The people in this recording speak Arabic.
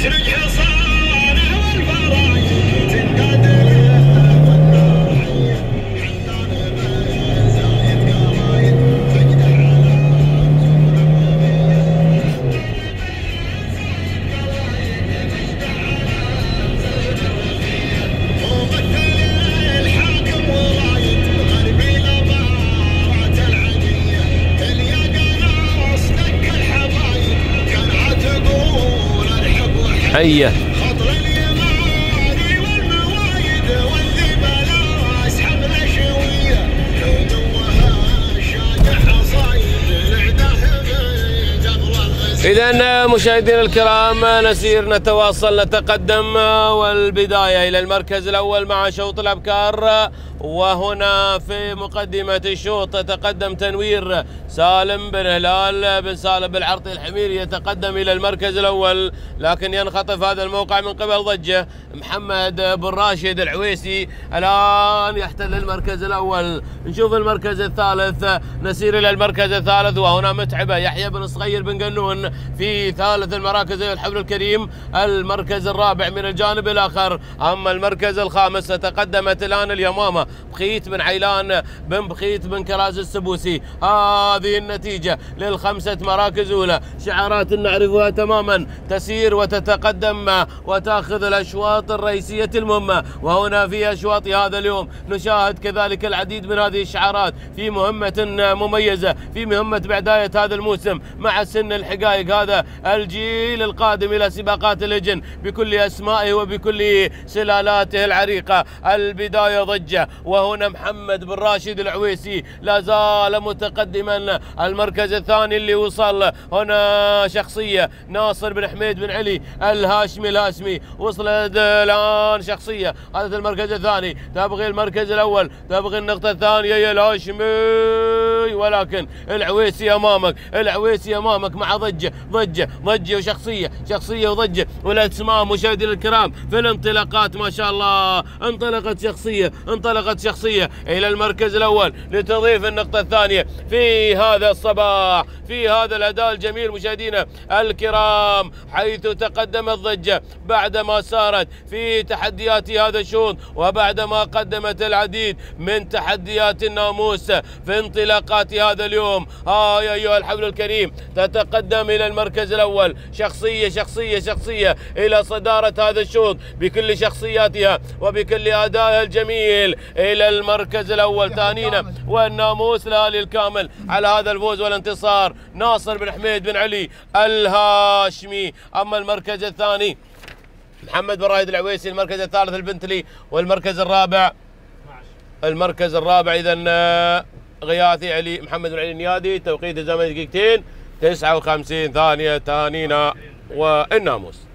حية إذا مشاهدينا الكرام نسير نتواصل نتقدم، والبداية إلى المركز الأول مع شوط الأبكار. وهنا في مقدمة الشوط يتقدم تنوير سالم بن هلال بن سالم بالعرطي الحميري، يتقدم إلى المركز الأول، لكن ينخطف هذا الموقع من قبل ضجة. محمد بن راشد العويسي الآن يحتل المركز الأول. نشوف المركز الثالث، نسير إلى المركز الثالث، وهنا متعبة يحيى بن صغير بن قنون في ثالث المراكز أيها الحبل الكريم. المركز الرابع من الجانب الآخر. أما المركز الخامس تقدمت الآن اليمامة بخيت بن عيلان بن بخيت بن كراز السبوسي. هذه النتيجة للخمسة مراكز أولى، شعارات نعرفها تماما، تسير وتتقدم وتأخذ الأشواط الرئيسية المهمة. وهنا في أشواط هذا اليوم نشاهد كذلك العديد من هذه الشعارات في مهمة مميزة، في مهمة بداية هذا الموسم مع سن الحقائق، هذا الجيل القادم إلى سباقات اللجن بكل أسمائه وبكل سلالاته العريقة. البداية ضجة، وهنا محمد بن راشد العويسي لا زال متقدما. المركز الثاني اللي وصل هنا شخصية ناصر بن حميد بن علي الهاشمي وصلت الآن شخصية هذا المركز الثاني، تبغي المركز الأول، تبغي النقطة الثانية يا الهاشمي، ولكن العويسي أمامك، العويسي أمامك مع ضجة وشخصية وضجة. والأسماء مشاهدينا الكرام في الانطلاقات ما شاء الله، انطلقت شخصية إلى المركز الأول لتضيف النقطة الثانية في هذا الصباح، في هذا الأداء الجميل مشاهدينا الكرام، حيث تقدمت ضجة بعدما سارت في تحديات هذا الشوط، وبعدما قدمت العديد من تحديات الناموس في انطلاقات هذا اليوم. يا أيها الحبل الكريم تتقدم إلى المركز الأول شخصية إلى صدارة هذا الشوط بكل شخصياتها وبكل أدائها الجميل إلى المركز الأول. تهانينا والناموس لآل الكامل على هذا الفوز والانتصار، ناصر بن حميد بن علي الهاشمي. أما المركز الثاني محمد بن راشد العويسي، المركز الثالث البنتلي، والمركز الرابع إذا غياثي علي محمد بن علي النيادي. توقيت الزمن دقيقتين 59 ثانية. تهانينا والناموس.